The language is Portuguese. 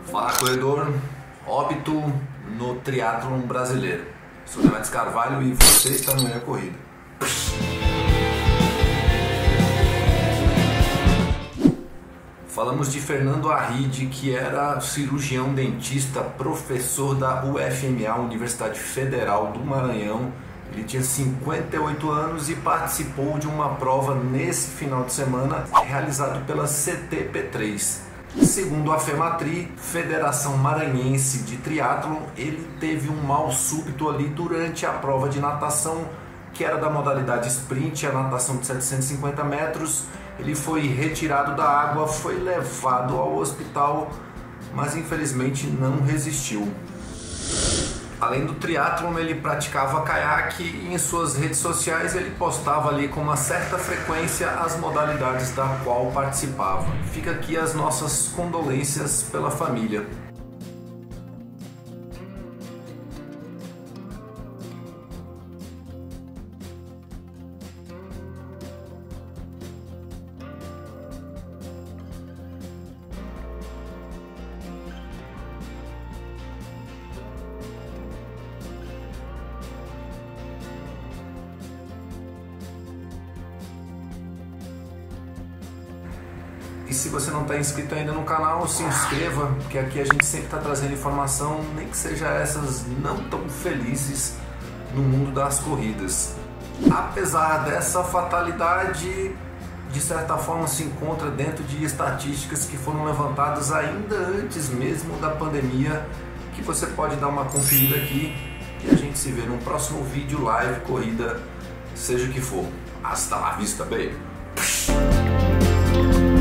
Fala, corredor. Óbito no triatlon brasileiro. Sou Demetrios Carvalho e você está no Meia Corrida. Falamos de Fernando Arride, que era cirurgião dentista, professor da UFMA, Universidade Federal do Maranhão. Ele tinha 58 anos e participou de uma prova nesse final de semana realizado pela CTP3. Segundo a FEMATRI, Federação Maranhense de Triatlon, ele teve um mal súbito ali durante a prova de natação, que era da modalidade sprint, a natação de 750 metros. Ele foi retirado da água, foi levado ao hospital, mas infelizmente não resistiu. Além do triatlon, ele praticava caiaque e em suas redes sociais ele postava ali com uma certa frequência as modalidades da qual participava. Fica aqui as nossas condolências pela família. E se você não está inscrito ainda no canal, se inscreva, porque aqui a gente sempre está trazendo informação, nem que seja essas não tão felizes no mundo das corridas. Apesar dessa fatalidade, de certa forma se encontra dentro de estatísticas que foram levantadas ainda antes mesmo da pandemia, que você pode dar uma conferida aqui e a gente se vê num próximo vídeo, live, corrida, seja o que for. Hasta la vista, baby!